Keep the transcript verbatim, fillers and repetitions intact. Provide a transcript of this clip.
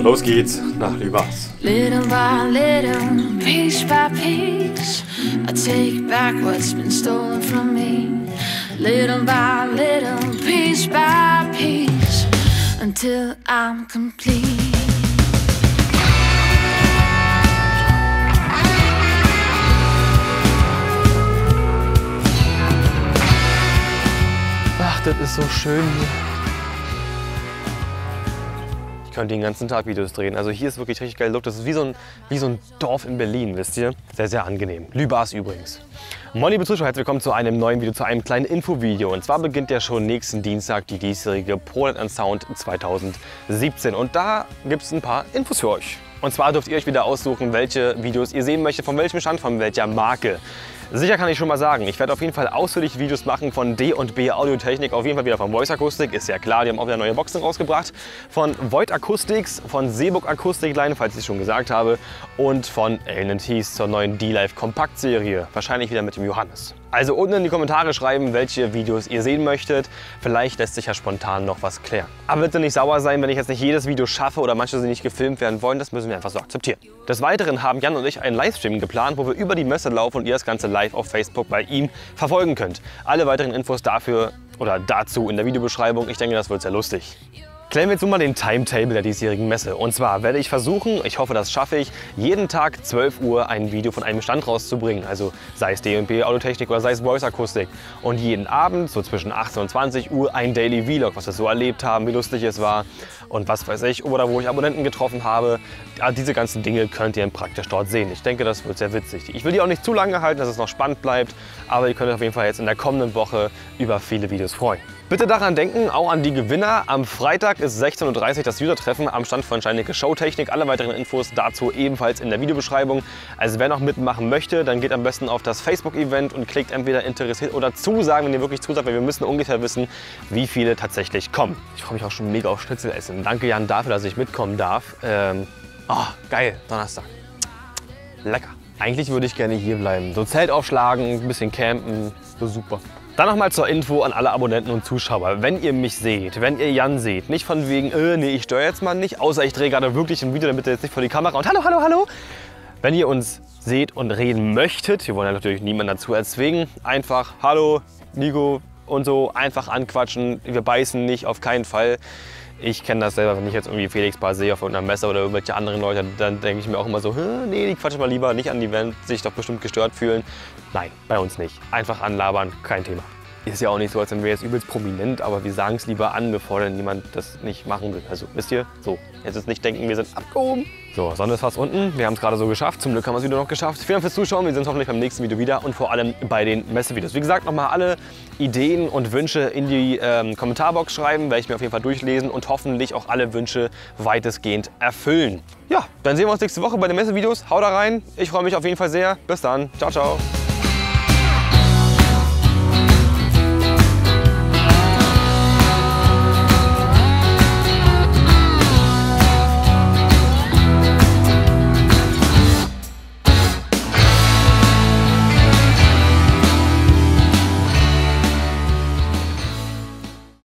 los geht's nach Lübars. Little by little, piece by piece, I take back what's been stolen from me. Little by little, piece by piece, until I'm complete. Ach, das ist so schön hier. Ich könnte den ganzen Tag Videos drehen. Also hier ist wirklich richtig geil Luft. Das ist wie so, ein, wie so ein Dorf in Berlin, wisst ihr? Sehr, sehr angenehm. Lübars übrigens. Moin liebe Zuschauer, herzlich willkommen zu einem neuen Video, zu einem kleinen Infovideo. Und zwar beginnt ja schon nächsten Dienstag die diesjährige ProLight and Sound zweitausendsiebzehn. Und da gibt es ein paar Infos für euch. Und zwar dürft ihr euch wieder aussuchen, welche Videos ihr sehen möchtet, von welchem Stand, von welcher Marke. Sicher kann ich schon mal sagen, ich werde auf jeden Fall ausführlich Videos machen von D und B Audiotechnik, auf jeden Fall wieder von Voice Acoustic, ist ja klar, die haben auch wieder neue Boxen rausgebracht, von Void Acoustics, von Seeburg Akustikline, falls ich es schon gesagt habe, und von Allen and Heath zur neuen D-Live Kompaktserie, wahrscheinlich wieder mit dem Johannes. Also unten in die Kommentare schreiben, welche Videos ihr sehen möchtet, vielleicht lässt sich ja spontan noch was klären. Aber bitte nicht sauer sein, wenn ich jetzt nicht jedes Video schaffe oder manche sie nicht gefilmt werden wollen, das müssen wir einfach so akzeptieren. Des Weiteren haben Jan und ich einen Livestream geplant, wo wir über die Messe laufen und ihr das Ganze live auf Facebook bei ihm verfolgen könnt. Alle weiteren Infos dafür oder dazu in der Videobeschreibung. Ich denke, das wird sehr lustig. Klären wir jetzt nun mal den Timetable der diesjährigen Messe. Und zwar werde ich versuchen, ich hoffe, das schaffe ich, jeden Tag zwölf Uhr ein Video von einem Stand rauszubringen. Also sei es D und B Audiotechnik oder sei es Voice Akustik. Und jeden Abend, so zwischen achtzehn und zwanzig Uhr, ein Daily Vlog, was wir so erlebt haben, wie lustig es war und was weiß ich, oder wo ich Abonnenten getroffen habe. Ja, diese ganzen Dinge könnt ihr praktisch dort sehen. Ich denke, das wird sehr witzig. Ich will die auch nicht zu lange halten, dass es noch spannend bleibt, aber ihr könnt euch auf jeden Fall jetzt in der kommenden Woche über viele Videos freuen. Bitte daran denken, auch an die Gewinner. Am Freitag ist sechzehn Uhr dreißig das User-Treffen am Stand von Scheinicke Showtechnik. Alle weiteren Infos dazu ebenfalls in der Videobeschreibung. Also wer noch mitmachen möchte, dann geht am besten auf das Facebook-Event und klickt entweder interessiert oder zusagen, wenn ihr wirklich zusagt, weil wir müssen ungefähr wissen, wie viele tatsächlich kommen. Ich freue mich auch schon mega auf Schnitzelessen. Danke Jan dafür, dass ich mitkommen darf. Ähm, oh, geil, Donnerstag. Lecker. Eigentlich würde ich gerne hier bleiben. So Zelt aufschlagen, ein bisschen campen, so super. Dann nochmal zur Info an alle Abonnenten und Zuschauer. Wenn ihr mich seht, wenn ihr Jan seht, nicht von wegen, äh, nee, ich steuere jetzt mal nicht, außer ich drehe gerade wirklich ein Video, damit ihr jetzt nicht vor die Kamera und hallo, hallo, hallo. Wenn ihr uns seht und reden möchtet, wir wollen ja natürlich niemanden dazu erzwingen, einfach hallo, Nico und so, einfach anquatschen, wir beißen nicht, auf keinen Fall. Ich kenne das selber, wenn ich jetzt irgendwie Felix Bar sehe auf irgendeiner Messe oder irgendwelche anderen Leute, dann denke ich mir auch immer so, nee, die quatschen mal lieber nicht an die Wand, sich doch bestimmt gestört fühlen. Nein, bei uns nicht. Einfach anlabern, kein Thema. Ist ja auch nicht so, als wären wir jetzt übelst prominent, aber wir sagen es lieber an, bevor dann jemand das nicht machen will. Also, wisst ihr, so, jetzt ist nicht denken, wir sind abgehoben. So, Sonne ist fast unten. Wir haben es gerade so geschafft. Zum Glück haben wir es wieder noch geschafft. Vielen Dank fürs Zuschauen. Wir sehen uns hoffentlich beim nächsten Video wieder und vor allem bei den Messevideos. Wie gesagt, nochmal alle Ideen und Wünsche in die ähm, Kommentarbox schreiben, werde ich mir auf jeden Fall durchlesen und hoffentlich auch alle Wünsche weitestgehend erfüllen. Ja, dann sehen wir uns nächste Woche bei den Messevideos. Haut da rein. Ich freue mich auf jeden Fall sehr. Bis dann. Ciao, ciao.